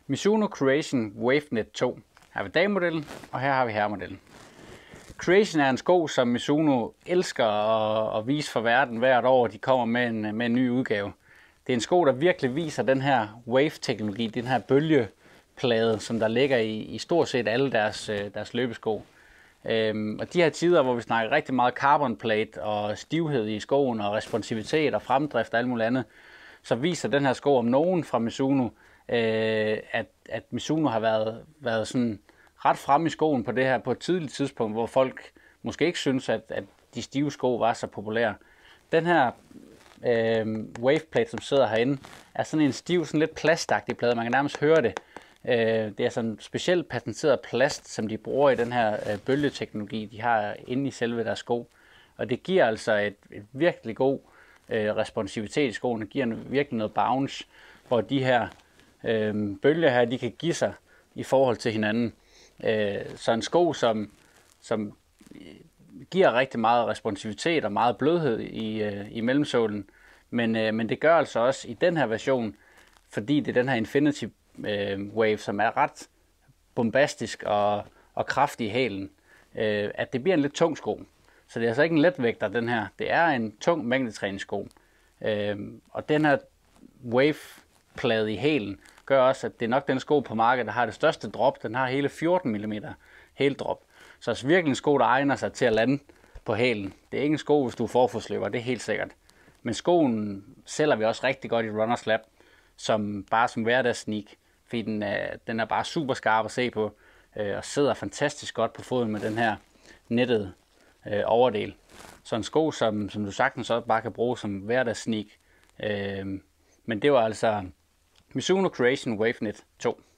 Mizuno Creation WaveKnit 2. Her har vi damemodellen, og her har vi herremodellen. Creation er en sko, som Mizuno elsker at vise for verden hvert år, de kommer med en ny udgave. Det er en sko, der virkelig viser den her wave-teknologi, den her bølgeplade, som der ligger i stort set alle deres løbesko. Og de her tider, hvor vi snakker rigtig meget carbon plate og stivhed i skoen og responsivitet og fremdrift og alt muligt andet, så viser den her sko om nogen fra Mizuno, at Mizuno har været sådan ret fremme i skoen på det her på et tidligt tidspunkt, hvor folk måske ikke synes, at de stive sko var så populære. Den her waveplate, som sidder herinde, er sådan en stiv, sådan lidt plastagtig plade. Man kan nærmest høre det. Det er sådan en specielt patenteret plast, som de bruger i den her bølgeteknologi, de har inde i selve deres sko. Og det giver altså et virkelig god responsivitet i skoene. Det giver virkelig noget bounce, hvor de her bølger her, de kan give sig i forhold til hinanden. Så en sko, som giver rigtig meget responsivitet og meget blødhed i mellemsålen. Men det gør altså også i den her version, fordi det er den her Infinity Wave, som er ret bombastisk og kraftig i hælen, at det bliver en lidt tung sko. Så det er altså ikke en letvægter, den her. Det er en tung mængdetræningssko. Og den her wave-plade i hælen gør også, at det er nok den sko på markedet, der har det største drop. Den har hele 14 mm hældrop. Så det er virkelig en sko, der egner sig til at lande på hælen. Det er ikke en sko, hvis du er forfodsløber, det er helt sikkert. Men skoen sælger vi også rigtig godt i Runners Lab, som hverdagssneak, fordi den er bare super skarp at se på, og sidder fantastisk godt på foden med den her nettede overdel. Så en sko, som du sagtens også bare kan bruge som hverdagssneak. Men det var altså Mizuno Creation WaveKnit 2.